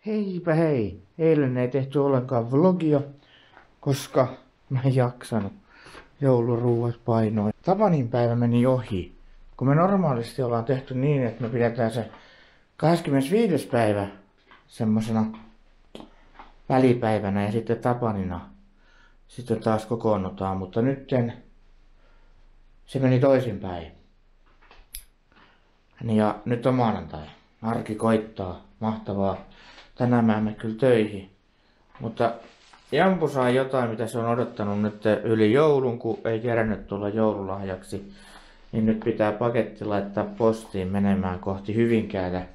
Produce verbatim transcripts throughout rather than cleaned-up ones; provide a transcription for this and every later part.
Heipä hei! Eilen ei tehty ollenkaan vlogia, koska mä en jaksanut. Jouluruuat painoin. Tapanin päivä meni ohi. Kun me normaalisti ollaan tehty niin, että me pidetään se kahdeskymmenesviides päivä semmosena välipäivänä ja sitten tapanina. Sitten taas kokoonnutaan, mutta nytten se meni toisinpäin. Ja nyt on maanantai. Arki koittaa. Mahtavaa. Tänään mä en mene kyllä töihin. Mutta Jampu saa jotain, mitä se on odottanut nyt yli joulun, kun ei kerännyt tulla joululahjaksi. Niin nyt pitää paketti laittaa postiin menemään kohti Hyvinkäätä.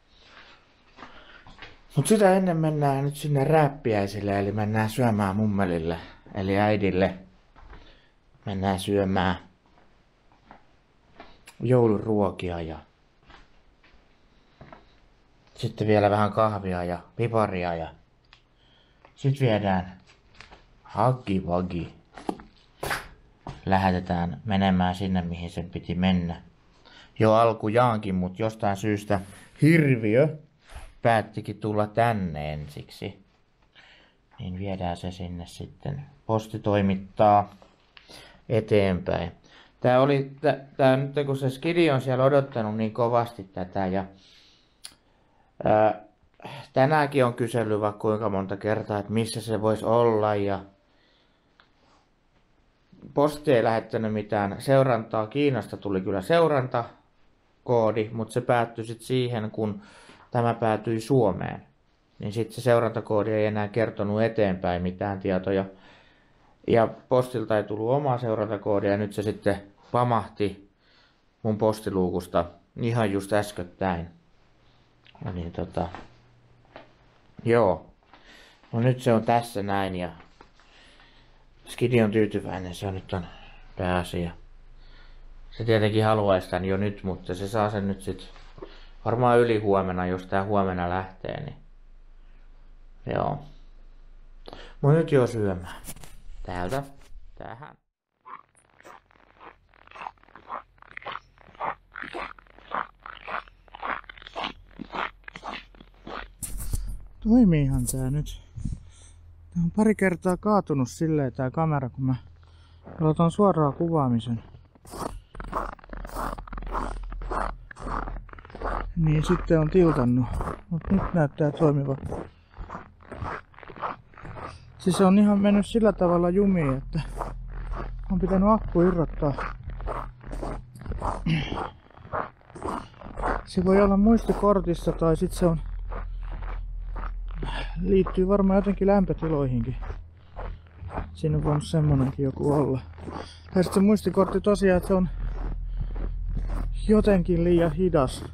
Mut sitä ennen mennään nyt sinne rääppiäisille, eli mennään syömään mummelille, eli äidille. Mennään syömään jouluruokia ja sitten vielä vähän kahvia ja piparia ja sitten viedään Huggy Wuggy. Lähetetään menemään sinne, mihin sen piti mennä. Jo alkujaankin, mutta jostain syystä hirviö päättikin tulla tänne ensiksi. Niin viedään se sinne sitten. Posti toimittaa eteenpäin. Tää oli, tää, tää nyt kun se Skidi on siellä odottanut niin kovasti tätä ja ää, tänäänkin on kysellyt vaikka kuinka monta kertaa, että missä se voisi olla ja posti ei lähettänyt mitään seurantaa. Kiinasta tuli kyllä seurantakoodi, mutta se päättyi sitten siihen, kun tämä päätyi Suomeen. Niin sitten se seurantakoodi ei enää kertonut eteenpäin mitään tietoja. Ja postilta ei tullut omaa seurantakoodia ja nyt se sitten pamahti mun postiluukusta ihan just äskettäin. Ja niin tota, joo. No nyt se on tässä näin ja Skidi on tyytyväinen, se on nyt on pääasia. Se tietenkin haluaisi tän jo nyt, mutta se saa sen nyt sit varmaan yli huomenna, jos tää huomenna lähtee, niin joo. Mut nyt jo syömään. Täältä tähän. Toimiihan tää nyt. Tää on pari kertaa kaatunut silleen tää kamera, kun mä aloitan suoraan kuvaamisen. Niin sitten on tiltannut, mut nyt näyttää toimiva. Siis on ihan mennyt sillä tavalla jumiin, että on pitänyt akku irrottaa. Se voi olla muistikortissa tai sit se on liittyy varmaan jotenkin lämpötiloihinkin. Siinä on voinut semmonenkin joku olla. Tai sitten se muistikortti tosiaan, että se on jotenkin liian hidas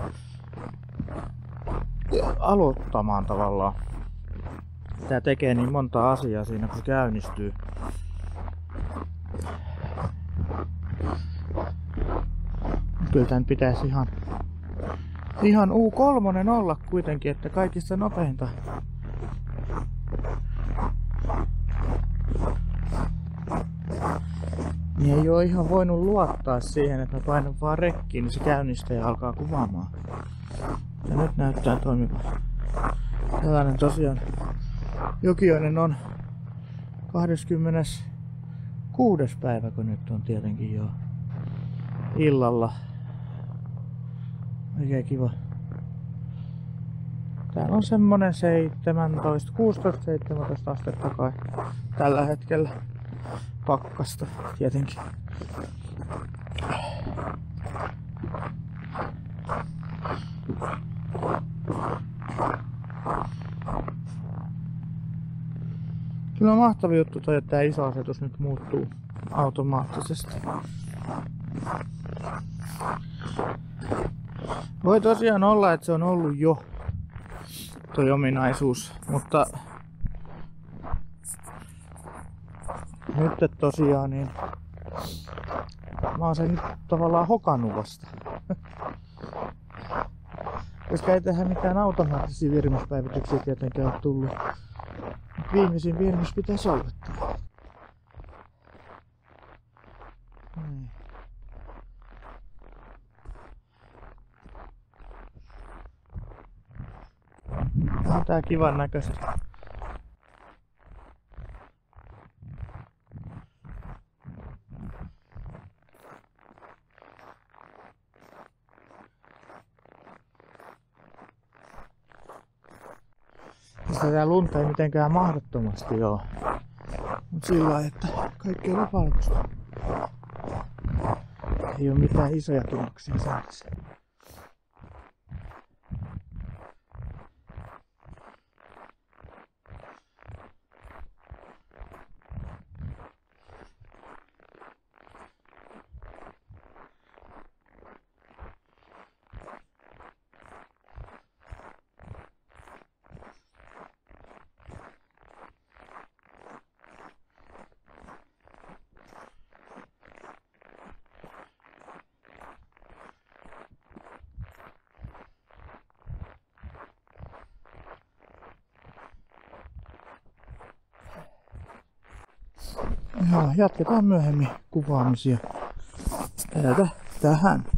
aloittamaan tavallaan. Tää tekee niin monta asiaa siinä kun käynnistyy. Kyllä tän pitäisi ihan ihan U kolme olla kuitenkin, että kaikista nopeinta. Niin ei oo ihan voinut luottaa siihen, että mä painan vaan rekkiin, niin se käynnistää ja alkaa kuvaamaan. Ja nyt näyttää toimivan. Tällainen tosiaan Jokioinen on kahdeskymmeneskuudes päivä, kun nyt on tietenkin jo illalla. Oikein kiva. Täällä on semmonen seitsemäntoista, kuusitoista seitsemäntoista astetta kai tällä hetkellä pakkasta tietenkin. Kyllä on mahtava juttu toi, että tää iso asetus nyt muuttuu automaattisesti. Voi tosiaan olla, että se on ollut jo toi ominaisuus, mutta nyt tosiaan niin mä oon sen nyt tavallaan hokannut vasta. Koska ei tehdä mitään automaattisia virmispäivityksiä tietenkään ole tullut. Viimeisin virmis pitäisi olla. On tää kivan näköistä. Tätä lunta ei mitenkään mahdottomasti oo. Mut sillä lailla, että kaikki on valkoista. Ei oo mitään isoja tunnoksia saadessa. Joo, jatketaan myöhemmin kuvaamisia täältä tähän.